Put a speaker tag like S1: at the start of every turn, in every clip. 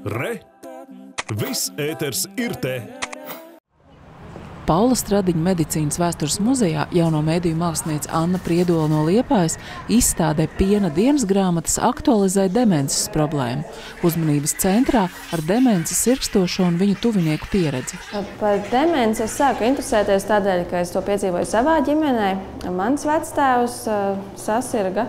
S1: Re! Viss ēters ir te!
S2: Paula Stradiņa medicīnas vēstures muzejā jauno mediju māksliniece Anna Priedola no Liepājas izstādē Piena dienas grāmatas aktualizē demences problēmu. Uzmanības centrā ar demences sirkstošo un viņu tuvinieku pieredzi.
S3: Par demenci es sāku interesēties tādēļ, ka es to piedzīvoju savā ģimenē. Mans vectēvs sasirga.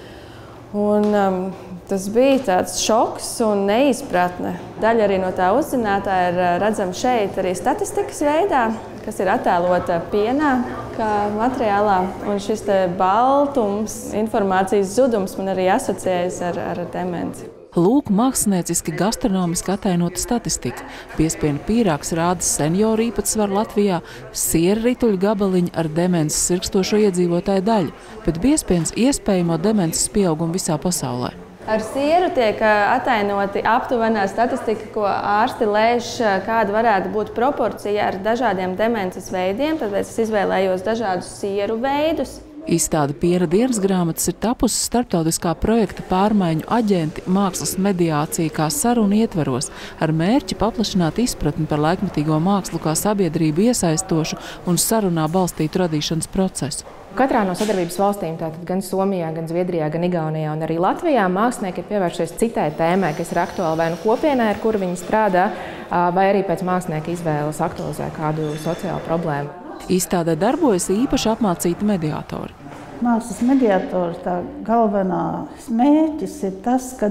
S3: Tas bija tāds šoks un neizpratne. Daļa arī no tā uzzinātā ir redzama šeit arī statistikas veidā, kas ir attēlota pienā kā materiālā. Un šis baltums, informācijas zudums man arī asociējas ar demenci.
S2: Lūk, mākslinieciski gastronomiski atainota statistika. Piespiena pīrāgs rāda senioru īpatsvaru Latvijā, siera rituļu gabaliņi ar demences sirkstošo iedzīvotāju daļu, bet piespiens iespējamo demences pieaugumu visā pasaulē.
S3: Ar sieru tiek atainoti aptuvenā statistika, ko ārsti lēš, kāda varētu būt proporcija ar dažādiem demences veidiem, tāpēc es izvēlējos dažādus sieru veidus.
S2: Izstāde Piena dienas grāmatas ir tapusi starptautiskā projekta pārmaiņu aģenti mākslas mediācija kā saruna ietvaros, ar mērķi paplašināt izpratni par laikmetīgo mākslu kā sabiedrību iesaistošu un sarunā balstītu radīšanas procesu.
S4: Katrā no sadarbības valstīm, tātad gan Somijā, gan Zviedrijā, gan Igaunijā un arī Latvijā, mākslinieki ir pievēršies citai tēmai, kas ir aktuāla vai nu kopienai, ar kuru viņi strādā, vai arī pēc mākslinieka izvēles aktualizē kādu sociālu problēmu.
S2: Izstādē darbojas īpaši apmācīti mediātori.
S5: Mākslas mediātori tā galvenais mērķis ir tas, ka,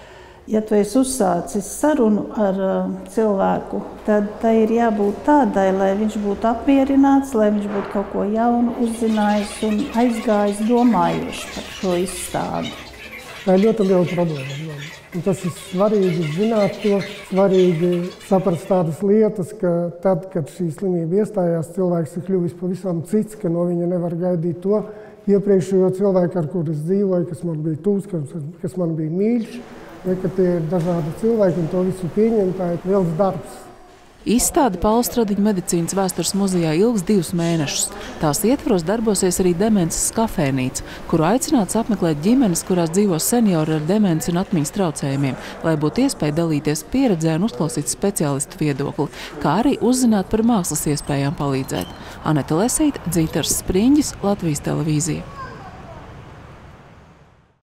S5: ja tu esi uzsācis sarunu ar cilvēku, tad tai ir jābūt tādai, lai viņš būtu apmierināts, lai viņš būtu kaut ko jaunu uzzinājis un aizgājis domājuši par šo izstādi.
S6: Tā ir ļoti liela problēma. Un tas ir svarīgi zināt to, svarīgi saprast tādas lietas, ka tad, kad šī slimība iestājās, cilvēks ir kļuvis pavisam cits, ka no viņa nevar gaidīt to iepriekšējo cilvēku, ar kuru es dzīvoju, kas man bija tūs, kas man bija mīļš, vai ka tie ir dažādi cilvēki un to visu pieņemt, tā ir liels darbs.
S2: Izstāde Paula Stradiņa medicīnas vēstures muzejā ilgs 2 mēnešus. Tās ietvaros darbosies arī demences kafēnīca, kuru aicināts apmeklēt ģimenes, kurās dzīvo seniori ar demenci un atmiņas traucējumiem, lai būtu iespēja dalīties pieredzē un uzklausīt speciālistu viedokli, kā arī uzzināt par mākslas iespējām palīdzēt. Aneta Lesīte, Dzintars Spriņģis, Latvijas televīzija.